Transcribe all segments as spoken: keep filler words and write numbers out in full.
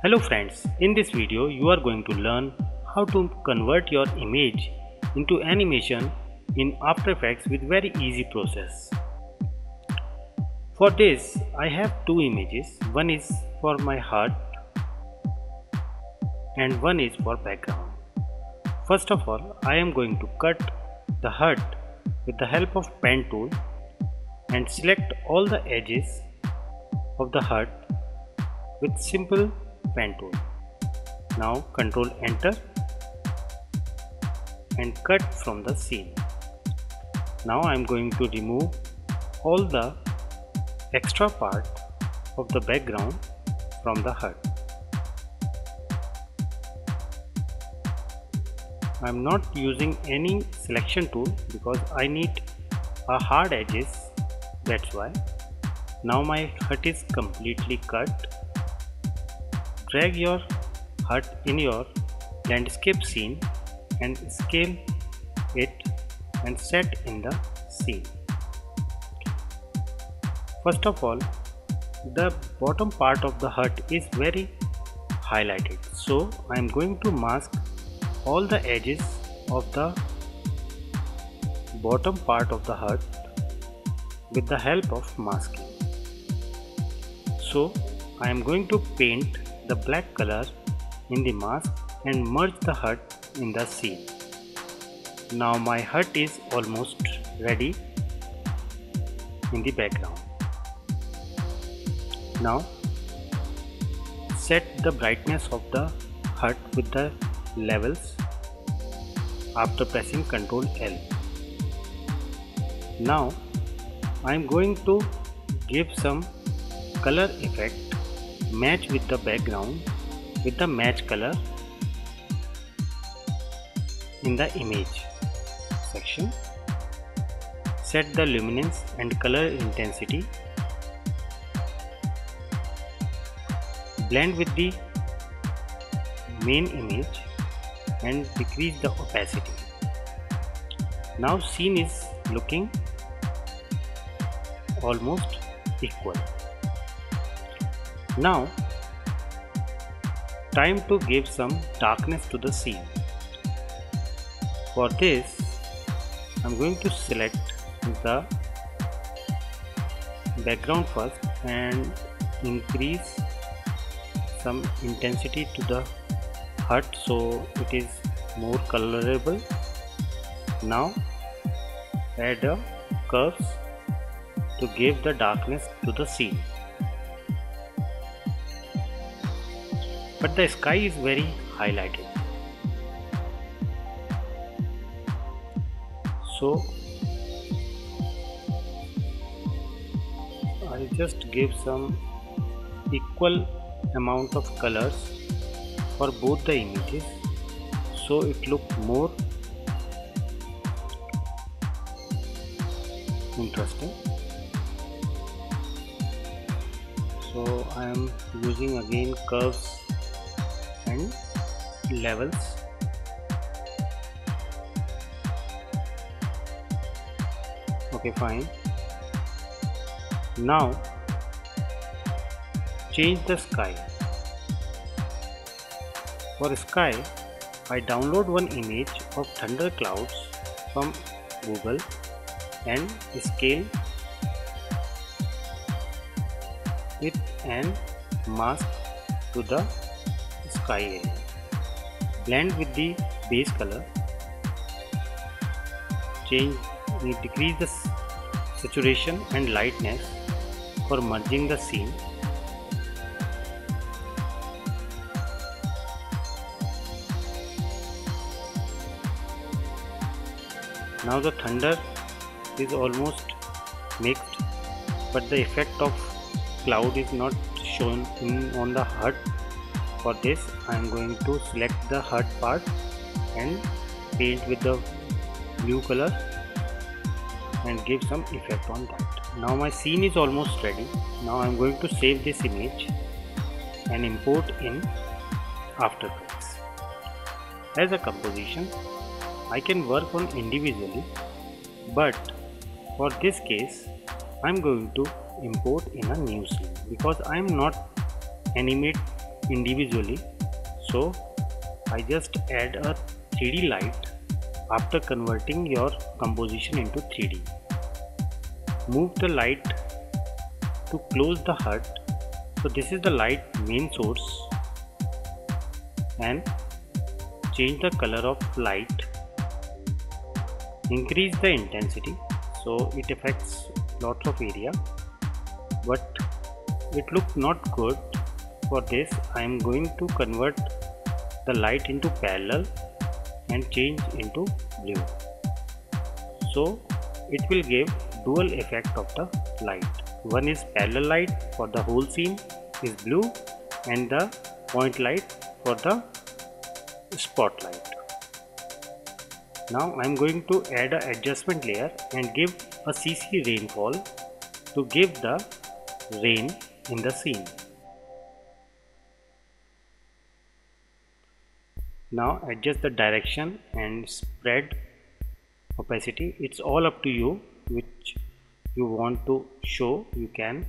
Hello friends, in this video you are going to learn how to convert your image into animation in After Effects with very easy process. For this I have two images, one is for my heart and one is for background. First of all, I am going to cut the heart with the help of pen tool and select all the edges of the heart with simple pen tool. Now control enter and cut from the scene. Now I am going to remove all the extra part of the background from the heart. I am not using any selection tool because I need a hard edges, that's why. Now my heart is completely cut. Drag your heart in your landscape scene and scale it and set in the scene. First of all, the bottom part of the heart is very highlighted, so I am going to mask all the edges of the bottom part of the heart with the help of masking. So I am going to paint the black color in the mask and merge the heart in the scene. Now my heart is almost ready in the background. Now set the brightness of the heart with the levels after pressing control L. Now I am going to give some color effect, match with the background with the match color in the image section. Set the luminance and color intensity. Blend with the main image and decrease the opacity. Now scene is looking almost equal. Now time to give some darkness to the scene. For this I am going to select the background first and increase some intensity to the heart so it is more colorable. Now add a curves to give the darkness to the scene. But the sky is very highlighted, so I just give some equal amount of colors for both the images so it look more interesting. So I am using again curves and levels. Okay, fine. Now change the sky. For sky, I download one image of thunder clouds from Google and scale it and mask to the sky area. Blend with the base color. Change, decrease the saturation and lightness for merging the scene. Now the thunder is almost mixed, but the effect of cloud is not shown in on the heart. For this I am going to select the heart part and paint with the blue color and give some effect on that. Now my scene is almost ready. Now I am going to save this image and import in After Effects. As a composition, I can work on individually, but for this case I am going to import in a new scene because I am not animate individually. So I just add a three D light after converting your composition into three D. Move the light to close the H U D. So this is the light main source, and change the color of light. Increase the intensity so it affects lots of area, but it looks not good. For this I am going to convert the light into parallel and change into blue, so it will give dual effect of the light. One is parallel light for the whole scene is blue, and the point light for the spotlight. Now I am going to add an adjustment layer and give a C C rainfall to give the rain in the scene. Now adjust the direction and spread opacity. It's all up to you which you want to show, you can.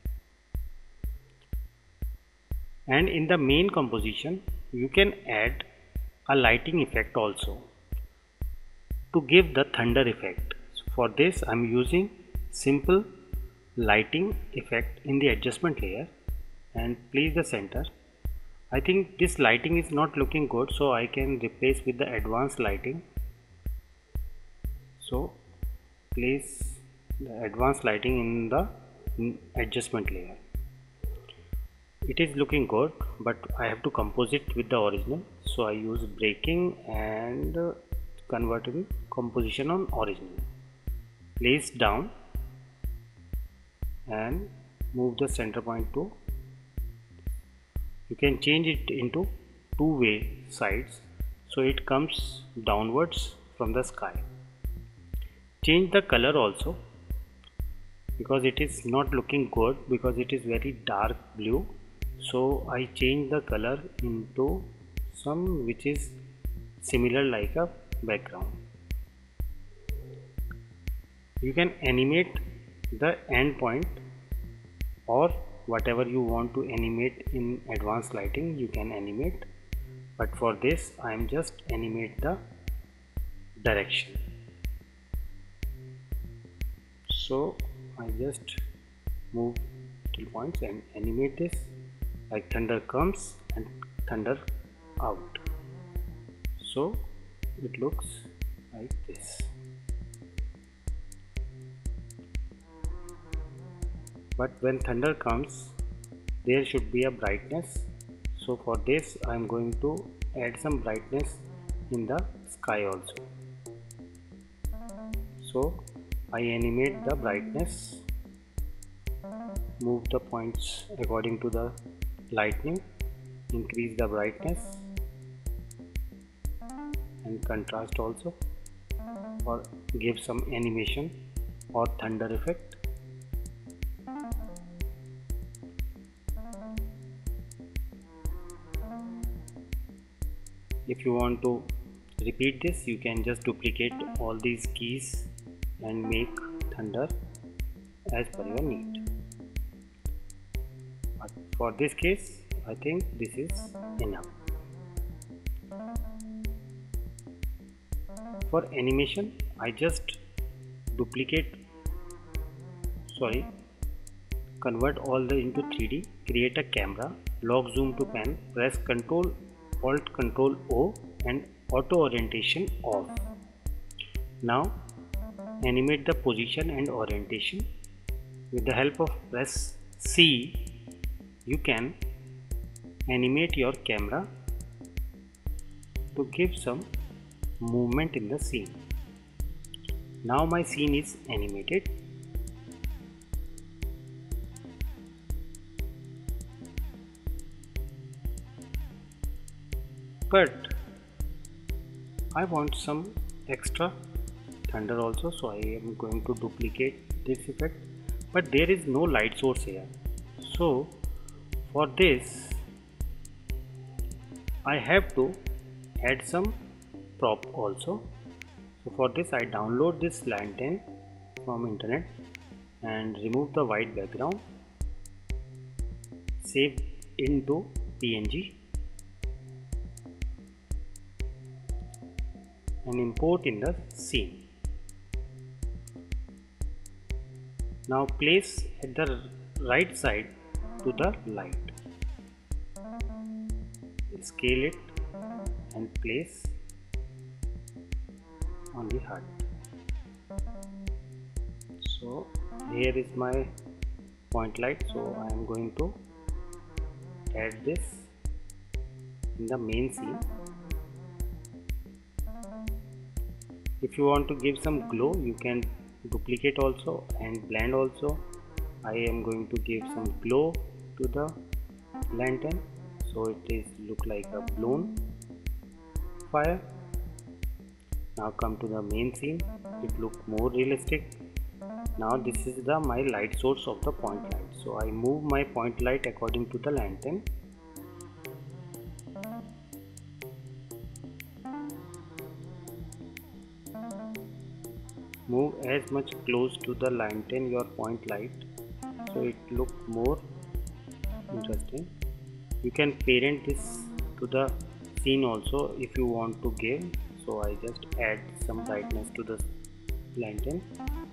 And in the main composition you can add a lighting effect also to give the thunder effect. For this I am using simple lighting effect in the adjustment layer and place the center. I think this lighting is not looking good, so I can replace with the advanced lighting. So place the advanced lighting in the adjustment layer. It is looking good, but I have to compose it with the original, so I use breaking and converting composition on original. Place down and move the center point to. You can change it into two-way sides, so it comes downwards from the sky. Change the color also, because it is not looking good, because it is very dark blue. So I change the color into some which is similar like a background. You can animate the end point, or whatever you want to animate in advanced lighting you can animate, but for this I am just animate the direction. So I just move till points and animate this like thunder comes and thunder out, so it looks like this. But when thunder comes there should be a brightness, so for this I am going to add some brightness in the sky also. So I animate the brightness, move the points according to the lightning, increase the brightness and contrast also, or give some animation or thunder effect. If you want to repeat this, you can just duplicate all these keys and make thunder as per your need. But for this case, I think this is enough. For animation, I just duplicate, sorry, convert all the into three D, create a camera, lock zoom to pan, press Ctrl Alt Ctrl O and auto orientation off. Now animate the position and orientation. With the help of press C, you can animate your camera to give some movement in the scene. Now my scene is animated. But I want some extra thunder also, so I am going to duplicate this effect, but there is no light source here. So for this I have to add some prop also. So for this I download this lantern from internet and remove the white background, save into P N G and import in the scene. Now place at the right side to the light. Scale it and place on the hut. So here is my point light, so I am going to add this in the main scene. If you want to give some glow, you can duplicate also and blend also. I am going to give some glow to the lantern, so it is look like a blown fire. Now come to the main scene, it look more realistic. Now this is the my light source of the point light, so I move my point light according to the lantern. Move as much close to the lantern your point light, so it look more interesting. You can parent this to the scene also if you want to give. So I just add some brightness to the lantern.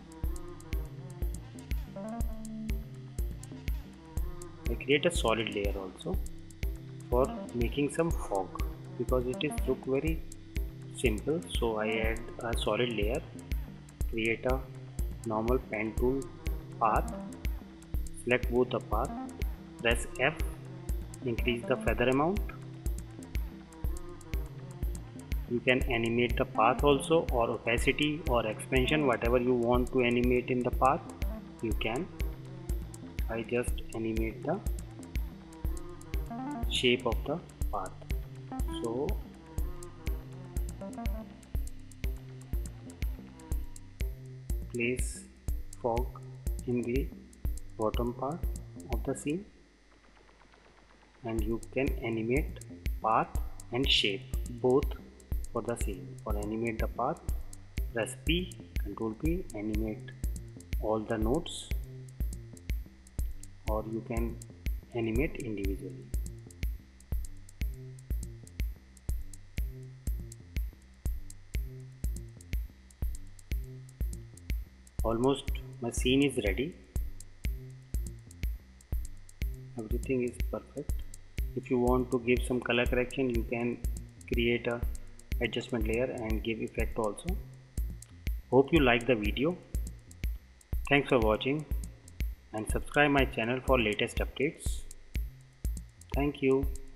I create a solid layer also for making some fog, because it is look very simple. So I add a solid layer, create a normal pen tool path, select both the path, press F, increase the feather amount. You can animate the path also, or opacity or expansion, whatever you want to animate in the path you can. I just animate the shape of the path. So place fog in the bottom part of the scene, and you can animate path and shape both for the scene. For animate the path, press P, Control P, animate all the nodes, or you can animate individually. Almost my scene is ready. Everything is perfect. If you want to give some color correction, you can create a adjustment layer and give effect also. Hope you like the video. Thanks for watching, and subscribe my channel for latest updates. Thank you.